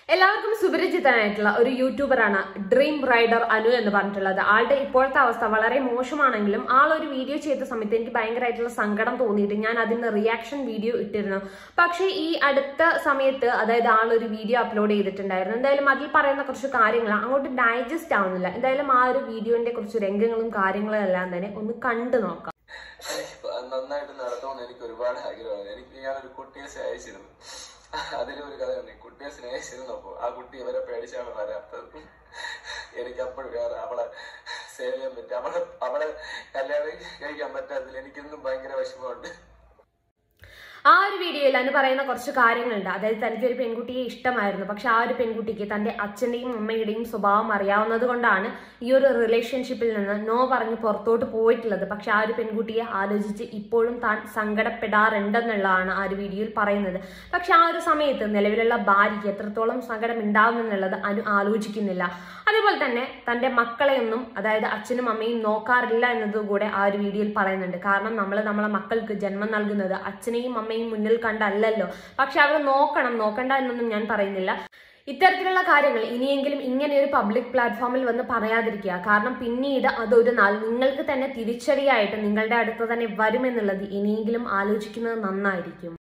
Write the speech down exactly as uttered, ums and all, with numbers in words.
എല്ലാവർക്കും സുപരിചിതനായിട്ടുള്ള ഒരു യൂട്യൂബറാണ് dream rider Anu എന്ന് പറഞ്ഞിട്ടുള്ളത്. ആളുടെ ഇപ്പോഴത്തെ അവസ്ഥ വളരെ മോശമാണെങ്കിലും ആൾ ഒരു വീഡിയോ ചെയ്ത സമയത്ത് എനിക്ക് ഭയങ്കരമായിട്ടുള്ള സങ്കടം തോന്നിയിട്ട് ഞാൻ അതിന് റിയാക്ഷൻ വീഡിയോ ഇട്ടിരുന്നു. പക്ഷേ ഈ അടുത്ത സമയത്ത് അതായത് ആൾ ഒരു വീഡിയോ അപ്ലോഡ് ചെയ്തിട്ടുണ്ടായിരുന്നു. എന്തായാലും അതിൽ പറയുന്ന കുറച്ച് കാര്യങ്ങൾ അങ്ങോട്ട് ഡൈജസ്റ്റ് ആവുന്നില്ല. എന്തായാലും ആ ഒരു വീഡിയോന്റെ കുറച്ച് രംഗങ്ങളും കാര്യങ്ങളും എല്ലാം തന്നെ ഒന്ന് കണ്ടു നോക്കാം. നന്നായിട്ട് നടത്തുമെന്ന് എനിക്ക് ഒരുപാട് ആഗ്രഹമാണ്. എനിക്ക് ഞാനൊരു കുട്ടിയെ സ്നേഹിച്ചിരുന്നു. അതിലൊരു കഥയുണ്ട്. കുട്ടിയെ സ്നേഹിച്ചിരുന്നപ്പോ ആ കുട്ടി ഇവരെ പേടിച്ചാണ് വരാത്തത്. എനിക്ക് അപ്പോഴും വേറെ അവളെ സേവ് ചെയ്യാൻ പറ്റും. അവളെ അവളെ കല്യാണം കഴിക്കാൻ പറ്റാത്തതിൽ എനിക്കൊന്നും ഭയങ്കര വിഷമമുണ്ട്. ആ ഒരു വീഡിയോയിൽ അനു പറയുന്ന കുറച്ച് കാര്യങ്ങളുണ്ട്. അതായത് തനിക്ക് ഒരു പെൺകുട്ടിയെ ഇഷ്ടമായിരുന്നു, പക്ഷെ ആ ഒരു പെൺകുട്ടിക്ക് തന്റെ അച്ഛന്റെയും അമ്മയുടെയും സ്വഭാവം അറിയാവുന്നത് കൊണ്ടാണ് ഈ ഒരു റിലേഷൻഷിപ്പിൽ നിന്ന് നോ പറഞ്ഞ് പുറത്തോട്ട് പോയിട്ടുള്ളത്. പക്ഷെ ആ ഒരു പെൺകുട്ടിയെ ആലോചിച്ച് ഇപ്പോഴും താൻ സങ്കടപ്പെടാറുണ്ടെന്നുള്ളതാണ് ആ ഒരു വീഡിയോയിൽ പറയുന്നത്. പക്ഷെ ആ ഒരു സമയത്ത് നിലവിലുള്ള ഭാര്യയ്ക്ക് എത്രത്തോളം സങ്കടം ഉണ്ടാവുമെന്നുള്ളത് അനു ആലോചിക്കുന്നില്ല. അതേപോലെ തന്നെ തന്റെ മക്കളെയൊന്നും അതായത് അച്ഛനും അമ്മയും നോക്കാറില്ല എന്നതുകൂടെ ആ ഒരു വീഡിയോയിൽ പറയുന്നുണ്ട്. കാരണം നമ്മൾ നമ്മളെ മക്കൾക്ക് ജന്മം നൽകുന്നത് അച്ഛനെയും അമ്മയും മുന്നിൽ കണ്ടല്ലല്ലോ. പക്ഷെ അവർ നോക്കണം, നോക്കണ്ട എന്നൊന്നും ഞാൻ പറയുന്നില്ല. ഇത്തരത്തിലുള്ള കാര്യങ്ങൾ ഇനിയെങ്കിലും ഇങ്ങനെ ഒരു പബ്ലിക് പ്ലാറ്റ്ഫോമിൽ വന്ന് പറയാതിരിക്കുക. കാരണം പിന്നീട് അതൊരു നാൾ നിങ്ങൾക്ക് തന്നെ തിരിച്ചടിയായിട്ട് നിങ്ങളുടെ അടുത്ത് തന്നെ വരുമെന്നുള്ളത് ഇനിയെങ്കിലും ആലോചിക്കുന്നത് നന്നായിരിക്കും.